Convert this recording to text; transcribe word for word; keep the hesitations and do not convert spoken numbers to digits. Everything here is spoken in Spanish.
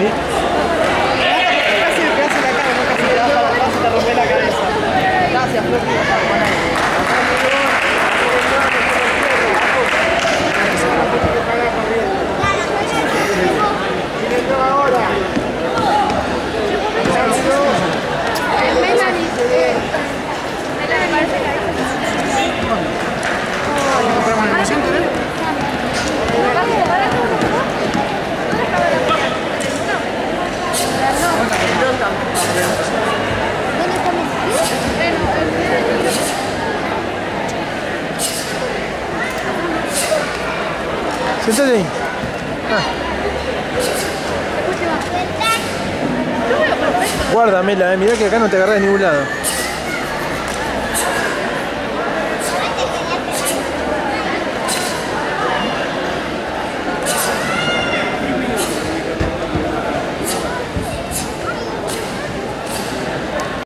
Casi me pegas en la cara, no casi te vas para atrás y te rompes la cabeza. Gracias, Floppy. Sentate ahí. Ah. Guárdamela, eh. Mirá que acá no te agarrás de ningún lado.